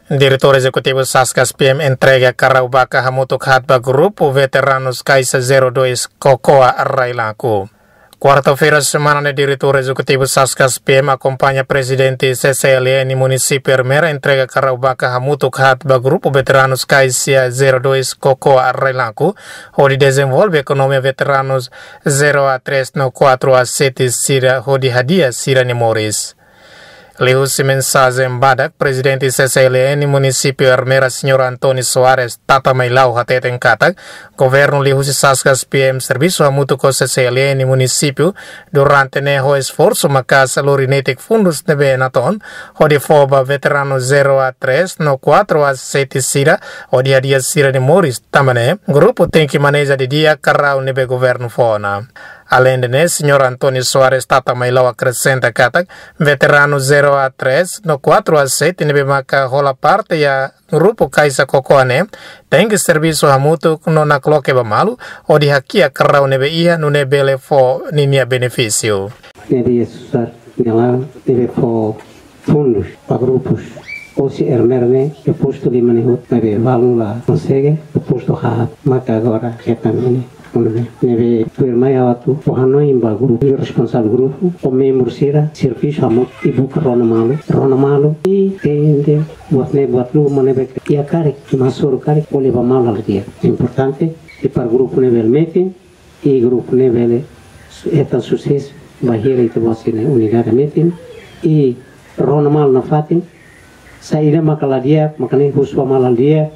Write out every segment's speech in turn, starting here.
Diretor Executivo Sasgas PM entrega Caraubaca Hamutuk Hatba Grupo Veteranos Kaisa 02 Cocoa Arrailaku. Quarta-feira, semana, o diretor executivo Sasgas PM acompanha presidente CCLN município Ermera entrega Caraubaca Hamutuk Hatba Grupo Veteranos Kaisa 02 Cocoa Arrailaku, onde desenvolve economia veteranos 0 a 3 no 4 a 7 Sira Hodi Hadia Sira Nemoris. Leu-se mensagem Badak, presidente CCLN município Ermera, Sr. Antônio Soares, Tata Mailau Hateten Katak, governo leu-se Sasgas PM serviço a mútuo CCLN município, durante o esforço macasa lorinetic fundos de Benaton, onde foba veterano 0 a 3, no 4 a 7 Sira, onde a dia Sira de Moris, também, grupo tem que maneja de dia carrau nebe governo fona. Além de Sr. Antônio Soares Tata Mailau acrescenta Katak, veterano 0 a 3, no 4 a 7, nebe maka rola parte ya grupo Kaisa Cocoane, tem que serviço a mútuo no na cloque bamalu, onde aqui a carrau nebe ia no nebe lefo ninia benefício. Nebe usar nela nebe fo fundos para grupos. Ou se Ermerne, o posto de manejo nebe valu lá consegue, o posto ha maka agora retamine. Neve firmaya watu pohano imba grupo responsável grupo o membro sira serviço amot ibu rona malu e tende buat lu manebe ia kare masur kare oleh bamala dia importante e para grupo nível meeting e grupo nível eta sucesso bahira itu bosine unidade meeting e rona mal na fatin saída makala dia makane huswa malal dia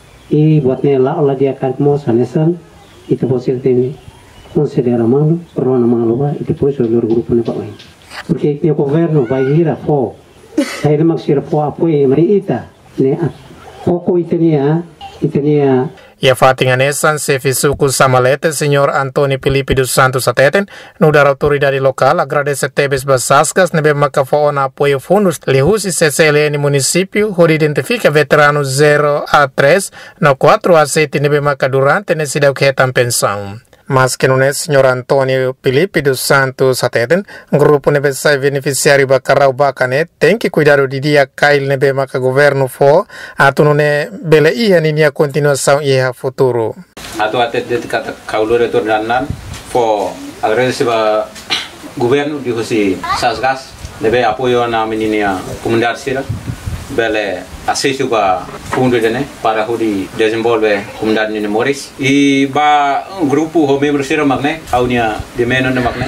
e buatnya la dia kare mo sanesan itu você tem considera malo, rona malo vai e depois o grupo não vai. Porque o governo vai ir a fo, sai de maxir fo apoio marita, né? Foco itenia. E a fatinha nessan se fisuku samalete, Sr. Antônio Felipe dos Santos Ateten, no dar autoridade local, agradece Tebes Basascas, nebe macafoona apoio fundos, lihusi CCLN município, onde identifica veteranos 0 a 3, no 4 a 7, nebe maca durante nesse deu que é pensão. Mas que não é Sr. Antônio Felipe dos Santos Ateten, grupo nebe sai beneficiário bacarau bacane, tem que cuidar do dia cail nebe maca governo fo, atu não é bele ia ninia continuação e a futuro. Atu até de kata kaulo retornanan fo agradecer ba governo de José Sasgas nebe apoio na menina comunidade sira bele acesso ba fundo dene para hudi desenvolver comunidade nini Moris e ba grupo ho membro sira magne aunia de menon magne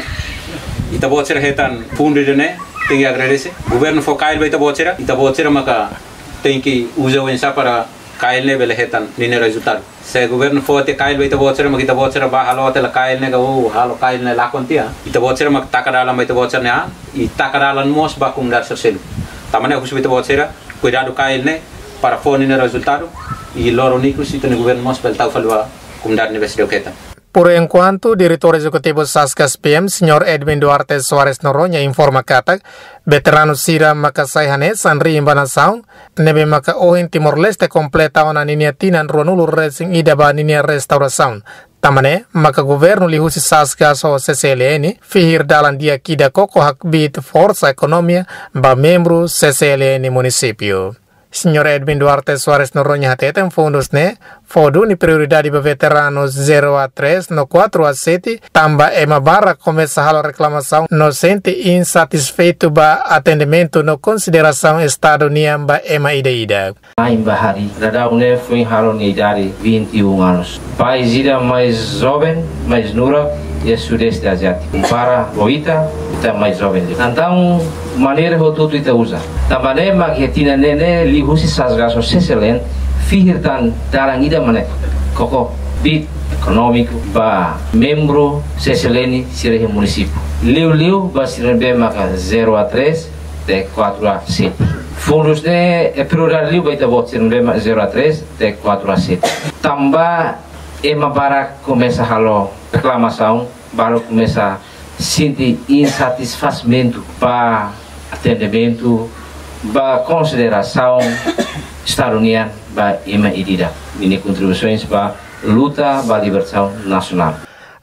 ita botser hetan fundo dene tem que agradecer governo focal ba ita botser maka tem que usar o ensa para kail ne bele hetan nini resultado se governo fote kail ba ita botser ba halo tela kail ne ga o halo kail ne la kontia ita botser mak takadala ba ita botser ne e takadalan mos ba comunidade social tamane husu ita botser cuidado kail ne para fone no resultado e loro nico se tem governo mos pel tau falua comunidade universidade oketa. Por enquanto, diretor executivo Sasgas PM, Sr. Edwin Duarte Soares Noronha, informa Katak, veterano Sira Makasai Hanes, Sanri Imbanasaun, nebe maka ohin Timor-Leste completa ona ninia tinan ronulu racing idaba ninia restauração. Tamane, maka governo lihusi Sasgas o CCLN, fihir dalan dia kida koko hakbit força economia, ba membro CCLN município. Sr. Edwin Duarte Soares Noronha Hateten fundos ne, fodo ni prioridade para veteranos 0 a 3, no 4 a 7, tamba ema barra começa a reclamação, no sente insatisfeito ba atendimento no consideração estado niamba ema ida. Em Bahari, Radaune foi halo na idade 21 anos. País ida mais jovem, mais nura, e sudeste asiático. Para Loita, está mais jovem. Então, maneira que tudo está usa. Da maneira que tinha nene, lihusi Sasgas o CCLN, fihirtan dalang ida mané. Koko bit econômico ba membro CCLN sirhe município. Liu ba sirbe maka 0 a 3, de 4 a 7. Fundos de prioridade liu ba ita bot sirbe 0 a 3, de 4 a 7. Tamba ema bara começa halo reclamação, bara começa sentir insatisfazimento para atendimento, para consideração estadunian, para ema idida. Ini contribuições para luta para libertação nacional.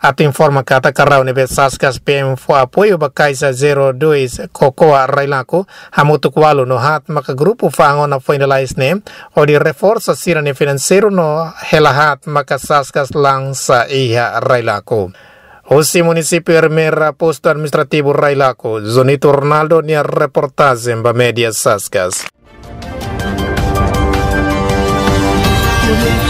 Atu informa kata karau nebe Saskas PM fo apoio ba Kaisa 02 Kokoa Railaku hamutuk walu no hat maka grupo fango na finalize ne o di reforça sira ne financeiro no hela hat maka Saskas lang sa iha Railaku. Osi município Ermera posto administrativo Railaku, Zonito Ronaldo nia reportagem ba media Saskas.